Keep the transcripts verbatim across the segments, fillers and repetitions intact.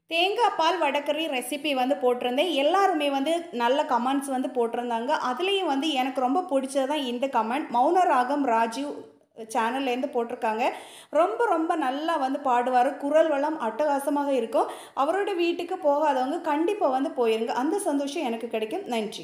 தேங்காய் பால் வடகறி ரெசிபி வந்து போட்டிருந்தேன். எல்லாருமே வந்து நல்ல கமெண்ட்ஸ் வந்து போட்டிருந்தாங்க. அதுலேயும் வந்து எனக்கு ரொம்ப பிடிச்சது தான் இந்த கமெண்ட். மௌனராகம் ராஜீவ் சேனல்லேருந்து போட்டிருக்காங்க. ரொம்ப ரொம்ப நல்லா வந்து பாடுவார். குரல் வளம் அட்டகாசமாக இருக்கும். அவரோட வீட்டுக்கு போகாதவங்க கண்டிப்பாக வந்து போயிருங்க. அந்த சந்தோஷம் எனக்கு கிடைக்கும். நன்றி.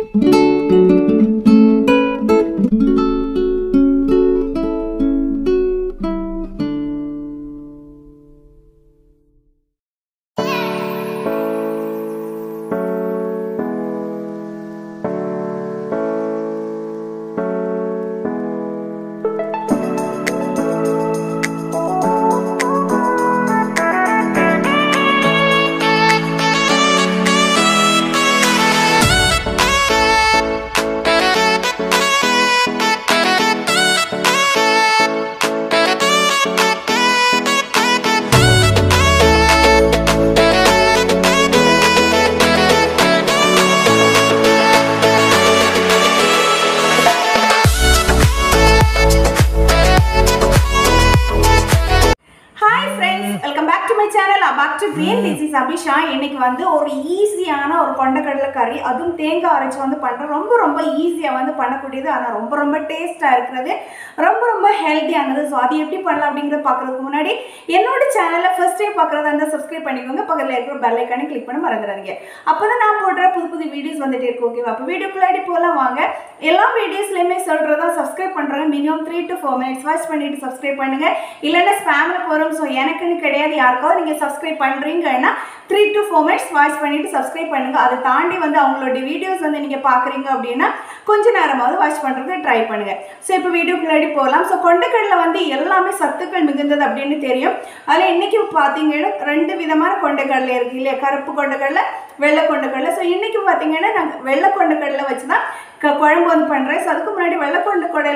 இன்னைக்கு வந்து ஒரு ஈஸியான ஒரு கொண்டக்கடலை கறி, அதுவும் தேங்காய் அரைச்சி வந்து பண்ணுறேன். ரொம்ப ரொம்ப ஈஸியாக வந்து பண்ணக்கூடியது, ஆனால் ரொம்ப ரொம்ப டேஸ்ட்டாக இருக்கிறது, ரொம்ப ரொம்ப ஹெல்த்தியானது. ஸோ அது எப்படி பண்ணலாம் அப்படிங்கிறத பார்க்குறதுக்கு முன்னாடி என்னோட சேனலை ஃபர்ஸ்ட் டைம் பார்க்குறதா இருந்தால் சப்ஸ்கிரைப் பண்ணிக்கோங்க. பக்கத்தில் இருக்கிற பெல் ஐக்கானை கிளிக் பண்ண மறந்துடாதீங்க. அப்போ தான் நான் போடுற புது புது வீடியோஸ் வந்துட்டு இருக்கு. ஓகேவா? அப்போ வீடியோக்குள்ளாடி போகலாம் வாங்க. எல்லா வீடியோஸ்லையுமே சொல்கிறதா சப்ஸ்கிரைப் பண்ணுறாங்க. Minimum three to four minutes watch பண்ணிட்டு சப்ஸ்கிரைப் பண்ணுங்க. இல்லைன்னா ஸ்பேமில் போகிறோம். ஸோ எனக்குன்னு கிடையாது, யாருக்காவது நீங்கள் சப்ஸ்கிரைப் பண்ணுறீங்கன்னா three to four minutes watch பண்ணிட்டு சப்ஸ்கிரைப் பண்ணுங்க. அதை தாண்டி வந்து அவங்களோட வீடியோஸ் வந்து நீங்கள் பார்க்குறீங்க அப்படின்னா கொஞ்ச நேரமாவது வாட்ச் பண்ணுறதுக்கு ட்ரை பண்ணுங்க. ஸோ இப்போ வீடியோக்குள்ளாடி போகலாம். ஸோ கொண்டக்கடலை வந்து எல்லாமே சத்துக்கள் மிகுந்தது அப்படின்னு தெரியும். அதில் இன்னைக்கு பார்த்தீங்கன்னா ரெண்டு விதமான கொண்டக்கடலை இருக்கு இல்லையா? கருப்பு கொண்டக்கடலை, வெள்ளை கொண்டக்கடலை. ஸோ இன்னைக்கு பார்த்தீங்கன்னா நாங்கள் வெள்ளை கொண்டக்கடலை வச்சு தான் குழம்பு வந்து பண்ணுறேன். ஸோ அதுக்கு முன்னாடி வெள்ளை கொண்டக்கடலை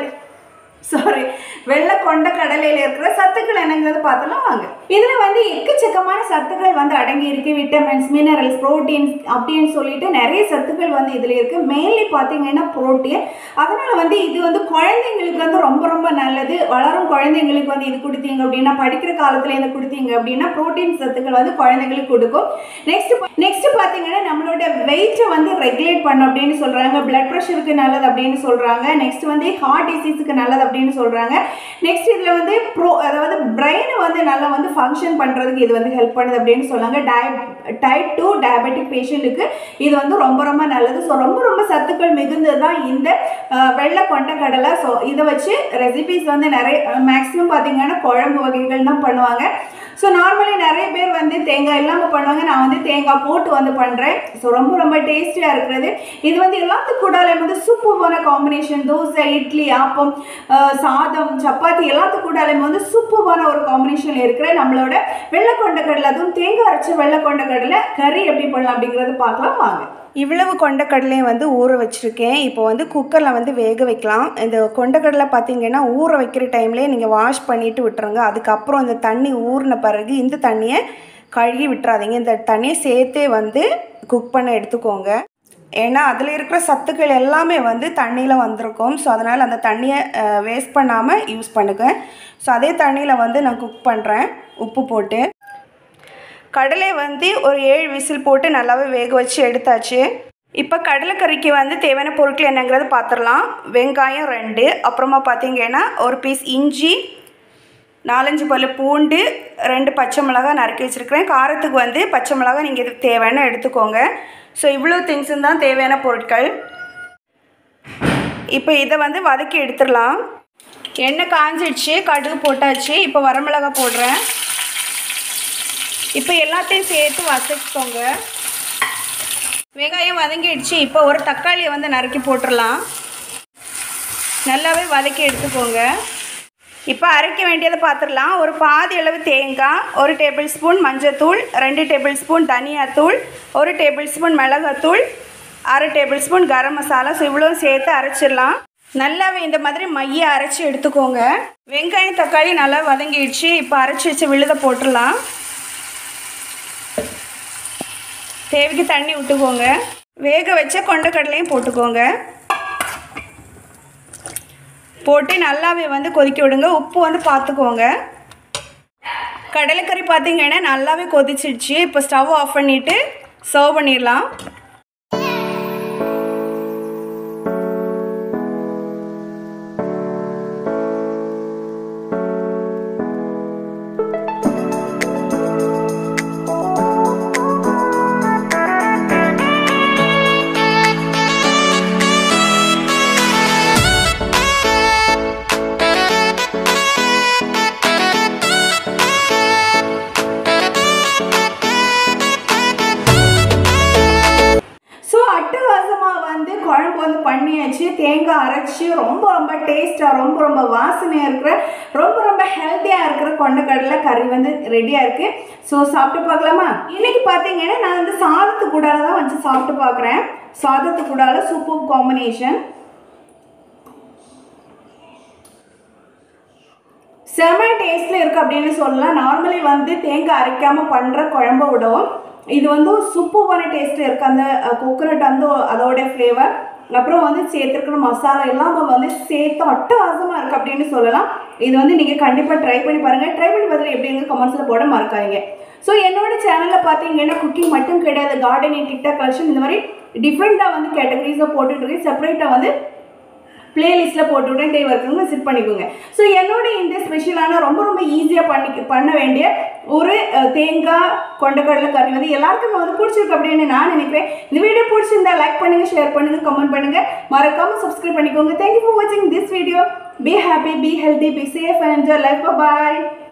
சாரி வெள்ளை கொண்ட கடலையில் இருக்கிற சத்துக்கள் என்னங்கிறது பார்த்தலாம் வாங்க. இதில் வந்து எக்கச்சக்கமான சத்துக்கள் வந்து அடங்கி இருக்கு. விட்டமின்ஸ், மினரல்ஸ், ப்ரோட்டீன்ஸ் அப்படின்னு சொல்லிட்டு நிறைய சத்துக்கள் வந்து இதில் இருக்கு. மெயின்லி பார்த்தீங்கன்னா ப்ரோட்டீன். அதனால வந்து இது வந்து குழந்தைங்களுக்கு வந்து ரொம்ப ரொம்ப நல்லது. வளரும் குழந்தைங்களுக்கு வந்து இது கொடுத்தீங்க அப்படின்னா, படிக்கிற காலத்தில் இது கொடுத்தீங்க அப்படின்னா ப்ரோட்டீன் சத்துக்கள் வந்து குழந்தைங்களுக்கு கொடுக்கும். நெக்ஸ்ட் நெக்ஸ்ட் பார்த்தீங்கன்னா நம்மளோட வெயிட்டை வந்து ரெகுலேட் பண்ணும் அப்படின்னு சொல்றாங்க. பிளட் ப்ரெஷருக்கு நல்லது அப்படின்னு சொல்றாங்க. நெக்ஸ்ட் வந்து ஹார்ட் டிசீஸுக்கு நல்லது அப்படின்னு சொல்றாங்க. நெக்ஸ்ட் இதுல வந்து ப்ரோ அதாவது பிரெயின் வந்து நல்லா வந்து ஃபங்க்ஷன் பண்றதுக்கு இது வந்து ஹெல்ப் பண்ணுது அப்படின்னு சொல்றாங்க. டைப் டூ டயபெட்டிக் பேஷண்ட்டுக்கு இது வந்து ரொம்ப ரொம்ப நல்லது. ஸோ ரொம்ப ரொம்ப சத்துக்கள் மிகுந்தது தான் இந்த வெள்ளை கொண்டக்கடலை. ஸோ இதை வச்சு ரெசிபிஸ் வந்து நிறைய மேக்ஸிமம் பார்த்தீங்கன்னா குழம்பு வகைகள் தான் பண்ணுவாங்க. ஸோ நார்மலி நிறைய பேர் வந்து தேங்காய் இல்லாமல் பண்ணுவாங்க. நான் வந்து தேங்காய் போட்டு வந்து பண்ணுறேன். ஸோ ரொம்ப ரொம்ப டேஸ்டியாக இருக்கிறது. இது வந்து எல்லாத்துக்கு கூட வந்து சூப்பரான காம்பினேஷன். தோசை, இட்லி, ஆப்பம், சாதம், சப்பாத்தி எல்லாத்துக்கு கூட வந்து சூப்பரான ஒரு காம்பினேஷன் இருக்கிற நம்மளோட வெள்ளை கொண்டக்கடலை, அதுவும் தேங்காய் அரைச்ச வெள்ளை கொண்டக்கடலை கறி எப்படி பண்ணலாம் அப்படிங்கிறது பார்க்கலாம் வாங்க. இவ்வளவு கொண்டக்கடலையும் வந்து ஊற வச்சுருக்கேன். இப்போ வந்து குக்கரில் வந்து வேக வைக்கலாம். இந்த கொண்டக்கடலை பார்த்தீங்கன்னா ஊற வைக்கிற டைம்லேயே நீங்கள் வாஷ் பண்ணிவிட்டு விட்டுருங்க. அதுக்கப்புறம் இந்த தண்ணி ஊறின பிறகு இந்த தண்ணியை கழுகி விட்டுறாதீங்க. இந்த தண்ணியை சேர்த்தே வந்து குக் பண்ண எடுத்துக்கோங்க. ஏன்னா அதில் இருக்கிற சத்துக்கள் எல்லாமே வந்து தண்ணியில் வந்திருக்கும். ஸோ அதனால் அந்த தண்ணியை வேஸ்ட் பண்ணாமல் யூஸ் பண்ணுங்க. ஸோ அதே தண்ணியில் வந்து நான் குக் பண்ணுறேன் உப்பு போட்டு. கடலை வந்து ஒரு ஏழு விசில் போட்டு நல்லாவே வேக வச்சு எடுத்தாச்சு. இப்போ கடலைக்கறிக்கு வந்து தேவையான பொருட்கள் என்னங்கிறது பார்த்துடலாம். வெங்காயம் ரெண்டு, அப்புறமா பார்த்தீங்கன்னா ஒரு பீஸ் இஞ்சி, நாலஞ்சு பல் பூண்டு, ரெண்டு பச்சை மிளகாய் நறுக்கி வச்சுருக்கிறேன். காரத்துக்கு வந்து பச்சை மிளகாய் நீங்கள் இதுக்கு தேவையான எடுத்துக்கோங்க. ஸோ இவ்வளோ திங்ஸும் தான் தேவையான பொருட்கள். இப்போ இதை வந்து வதக்கி எடுத்துடலாம். எண்ணெய் காஞ்சிடுச்சு, கடுகு போட்டாச்சு. இப்போ வரமிளகாய் போடுறேன். இப்போ எல்லாத்தையும் சேர்த்து வதக்கிக்கோங்க. வெங்காயம் வதங்கிடுச்சு. இப்போ ஒரு தக்காளியை வந்து நறுக்கி போட்டுடலாம். நல்லாவே வதக்கி எடுத்துக்கோங்க. இப்போ அரைக்க வேண்டியதை பார்த்துடலாம். ஒரு பாதி அளவு தேங்காய், ஒரு டேபிள் ஸ்பூன் மஞ்சத்தூள், ரெண்டு டேபிள் ஸ்பூன் தனியாத்தூள், ஒரு டேபிள் ஸ்பூன் மிளகாத்தூள், அரை tablespoon garam masala. So இவ்வளோ சேர்த்து அரைச்சிடலாம். நல்லாவே இந்த மாதிரி மைய அரைச்சி எடுத்துக்கோங்க. வெங்காயம் தக்காளி நல்லா வதங்கிடுச்சு. இப்போ அரைச்சி வச்சு விழுத போட்டுடலாம். தேவைக்கு தண்ணி விட்டுக்கோங்க. வேக வச்ச கொண்டக்கடலையும் போட்டுக்கோங்க. போட்டு நல்லாவே வந்து கொதிக்க விடுங்க. உப்பு வந்து பார்த்துக்கோங்க. கடலைக்கறி பார்த்தீங்கன்னா நல்லாவே கொதிச்சிடுச்சு. இப்போ ஸ்டவ் ஆஃப் பண்ணிவிட்டு சர்வ் பண்ணிடலாம். குழம்பு வந்து பண்ணியாச்சு. தேங்காய் அரைச்சி ரொம்ப ரொம்ப டேஸ்ட்டாக ரொம்ப ரொம்ப வாசனையாக இருக்கிற ரொம்ப ரொம்ப ஹெல்த்தியாக இருக்கிற கொண்டக்கடலை கறி வந்து ரெடியாக இருக்குது. ஸோ சாப்பிட்டு பார்க்கலாமா? இன்றைக்கி பார்த்தீங்கன்னா நான் வந்து சாதத்து கூடால தான் வச்சு சாப்பிட்டு பார்க்குறேன். சாதத்து கூடால சூப்பர் காம்பினேஷன், செம டேஸ்ட்டில் இருக்குது அப்படின்னு சொல்லலாம். நார்மலி வந்து தேங்காய் அரைக்காமல் பண்ணுற குழம்ப விடவும் இது வந்து சூப்பரான டேஸ்ட்டில் இருக்குது. அந்த கோகோனட் வந்து அதோட ஃப்ளேவர், அப்புறம் வந்து சேர்த்துருக்கிற மசாலா எல்லாமே வந்து சேர்த்து அட்டகாசமாக இருக்குது அப்படின்னு சொல்லலாம். இது வந்து நீங்கள் கண்டிப்பாக ட்ரை பண்ணி பாருங்கள். ட்ரை பண்ணி பார்த்துட்டு எப்படிங்க கமெண்ட்ஸில் போட மறக்காதீங்க. ஸோ என்னோட சேனலில் பார்த்தீங்கன்னா குக்கிங் மட்டும் கிடையாது, கார்டனிங், டிக்டாக் கலெக்ஷன், இந்த மாதிரி டிஃப்ரெண்ட்டாக வந்து கேட்டகரிஸாக போட்டுட்ருக்கு. செப்பரேட்டாக வந்து பிளேலிஸ்ட்டில் போட்டுவிட்டேன், தேவை இருக்குங்க விசிட் பண்ணிக்கோங்க. ஸோ என்னோட இந்த ஸ்பெஷலான ரொம்ப ரொம்ப ஈஸியாக பண்ணி பண்ண வேண்டிய ஒரு தேங்காய் கொண்டக்கடலை கறி வந்து எல்லாருக்குமே வந்து பிடிச்சிருக்கு அப்படின்னு நான் நினைப்பேன். இந்த வீடியோ பிடிச்சிருந்தா லைக் பண்ணுங்கள், ஷேர் பண்ணுங்கள், கமெண்ட் பண்ணுங்கள், மறக்காமல் சப்ஸ்கிரைப் பண்ணிக்கோங்க. தேங்க்யூ ஃபார் வாட்சிங் this video. Be happy, be healthy, be safe and enjoy life. Bye.